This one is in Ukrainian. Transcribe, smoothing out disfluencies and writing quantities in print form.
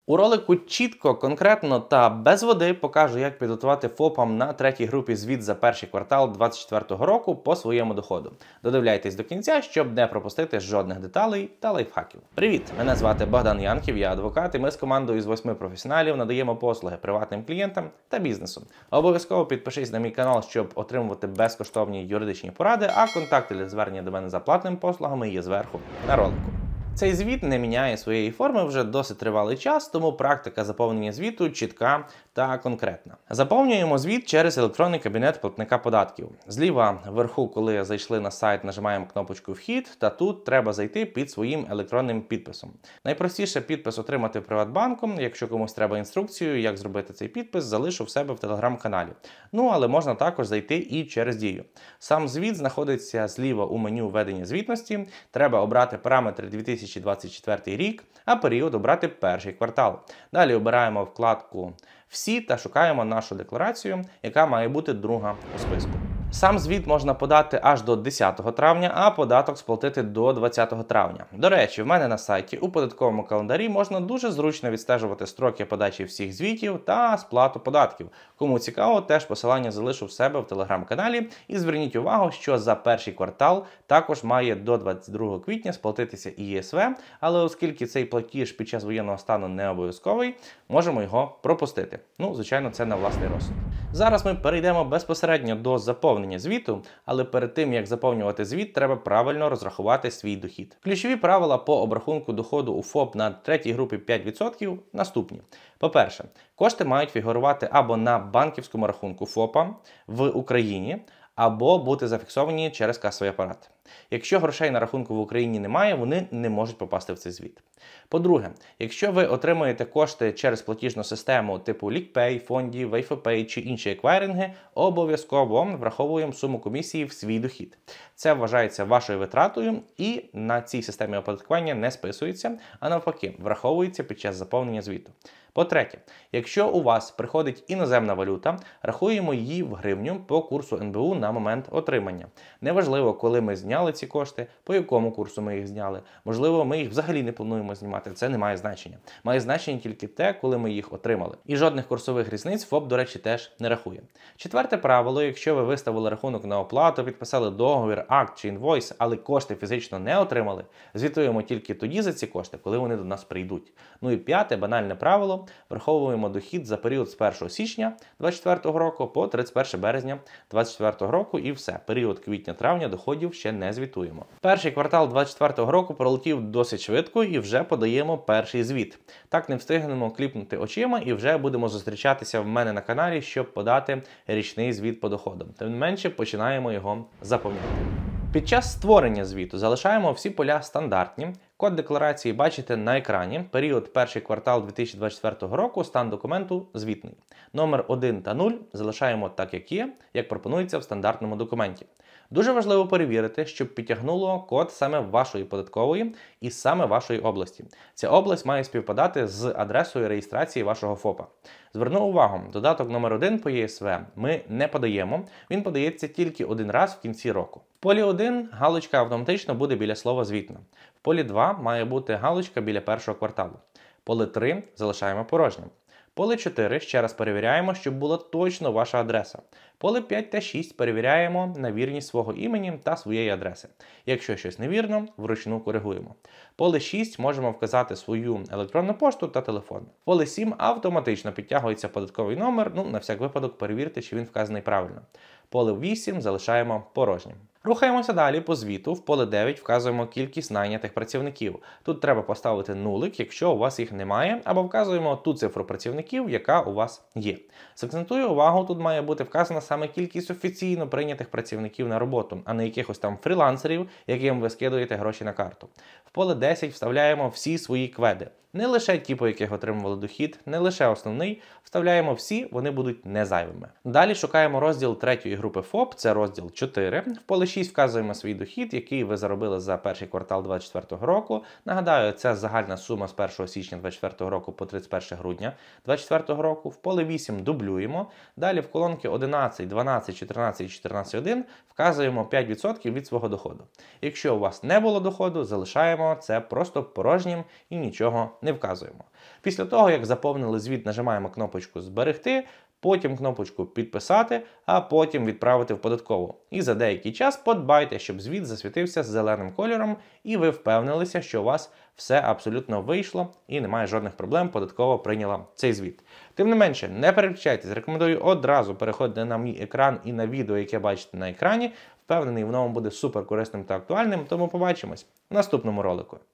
У ролику чітко, конкретно та без води покажу, як підготувати ФОПам на третій групі звіт за перший квартал 2024 року по своєму доходу. Додивляйтесь до кінця, щоб не пропустити жодних деталей та лайфхаків. Привіт! Мене звати Богдан Янків, я адвокат, і ми з командою з 8 професіоналів надаємо послуги приватним клієнтам та бізнесу. Обов'язково підпишись на мій канал, щоб отримувати безкоштовні юридичні поради, а контакти для звернення до мене за платними послугами є зверху на ролику. Цей звіт не міняє своєї форми вже досить тривалий час, тому практика заповнення звіту чітка та конкретна. Заповнюємо звіт через електронний кабінет платника податків. Зліва вверху, коли зайшли на сайт, нажимаємо кнопочку «Вхід», та тут треба зайти під своїм електронним підписом. Найпростіше підпис отримати Приватбанком. Якщо комусь треба інструкцію, як зробити цей підпис, залишу в себе в телеграм-каналі. Ну, але можна також зайти і через Дію. Сам звіт знаходиться зліва у меню «Ведення звітності». Треба обрати параметри 2024 рік, а період обрати перший квартал. Далі обираємо вкладку «Всі» та шукаємо нашу декларацію, яка має бути друга у списку. Сам звіт можна подати аж до 10 травня, а податок сплатити до 20 травня. До речі, в мене на сайті у податковому календарі можна дуже зручно відстежувати строки подачі всіх звітів та сплату податків. Кому цікаво, теж посилання залишу в себе в телеграм-каналі. І зверніть увагу, що за перший квартал також має до 22 квітня сплатитися і ЄСВ, але оскільки цей платіж під час воєнного стану не обов'язковий, можемо його пропустити. Ну, звичайно, це на власний розсуд. Зараз ми перейдемо безпосередньо до заповнення звіту, але перед тим, як заповнювати звіт, треба правильно розрахувати свій дохід. Ключові правила по обрахунку доходу у ФОП на третій групі 5% наступні. По-перше, кошти мають фігурувати або на банківському рахунку ФОПа в Україні, або бути зафіксовані через касовий апарат. Якщо грошей на рахунку в Україні немає, вони не можуть попасти в цей звіт. По-друге, якщо ви отримуєте кошти через платіжну систему типу LickPay, фондів, WayFoPay чи інші еквайринги, обов'язково враховуємо суму комісії в свій дохід. Це вважається вашою витратою і на цій системі оподаткування не списується, а навпаки, враховується під час заповнення звіту. По-третє, якщо у вас приходить іноземна валюта, рахуємо її в гривню по курсу НБУ на момент отримання. Неважливо, коли ми зняли ці кошти, по якому курсу ми їх зняли. Можливо, ми їх взагалі не плануємо знімати, це не має значення. Має значення тільки те, коли ми їх отримали. І жодних курсових різниць ФОП, до речі, теж не рахує. Четверте правило, якщо ви виставили рахунок на оплату, підписали договір, акт чи інвойс, але кошти фізично не отримали, звітуємо тільки тоді за ці кошти, коли вони до нас прийдуть. Ну і п'яте, банальне правило, враховуємо дохід за період з 1 січня 2024 року по 31 березня 2024 року і все. Період квітня-травня доходів ще не звітуємо. Перший квартал 2024 року пролетів досить швидко і вже подаємо перший звіт. Так не встигнемо кліпнути очима і вже будемо зустрічатися в мене на каналі, щоб подати річний звіт по доходам. Тим не менше, починаємо його заповняти. Під час створення звіту залишаємо всі поля стандартні. Код декларації бачите на екрані. Період перший квартал 2024 року, стан документу звітний. Номер 1 та 0 залишаємо так, як є, як пропонується в стандартному документі. Дуже важливо перевірити, щоб підтягнуло код саме вашої податкової і саме вашої області. Ця область має співпадати з адресою реєстрації вашого ФОПа. Зверну увагу, додаток номер 1 по ЄСВ ми не подаємо, він подається тільки один раз в кінці року. В полі 1 галочка автоматично буде біля слова «звітна». В полі 2 має бути галочка біля першого кварталу. Поле 3 залишаємо порожнім. Поле 4 ще раз перевіряємо, щоб була точно ваша адреса. Поле 5 та 6 перевіряємо на вірність свого імені та своєї адреси. Якщо щось невірно, вручну коригуємо. Поле 6 можемо вказати свою електронну пошту та телефон. Поле 7 автоматично підтягується податковий номер, на всяк випадок перевірте, чи він вказаний правильно. Поле 8 залишаємо порожнім. Рухаємося далі по звіту. В поле 9 вказуємо кількість найнятих працівників. Тут треба поставити нулик, якщо у вас їх немає, або вказуємо ту цифру працівників, яка у вас є. Закцентую увагу, тут має бути вказана саме кількість офіційно прийнятих працівників на роботу, а не якихось там фрілансерів, яким ви скидуєте гроші на карту. В поле 10 вставляємо всі свої кведи. Не лише ті, по яких отримували дохід, не лише основний, вставляємо всі, вони будуть незайвими. Далі шукаємо розділ третьої групи ФОП, це розділ 4. В поле 6 вказуємо свій дохід, який ви заробили за перший квартал 2024 року. Нагадаю, це загальна сума з 1 січня 2024 року по 31 грудня 2024 року. В поле 8 дублюємо. Далі в колонки 11, 12, 14 і 14.1 вказуємо 5% від свого доходу. Якщо у вас не було доходу, залишаємо залишаємо це просто порожнім і нічого не вказуємо. Після того, як заповнили звіт, нажимаємо кнопочку «Зберегти», потім кнопочку «Підписати», а потім «Відправити в податкову». І за деякий час подбайте, щоб звіт засвітився зеленим кольором і ви впевнилися, що у вас все абсолютно вийшло і немає жодних проблем, податкова прийняла цей звіт. Тим не менше, не переключайтесь, рекомендую одразу переходити на мій екран і на відео, яке бачите на екрані. Впевнений, воно вам буде супер корисним та актуальним, тому побачимось в наступному ролику.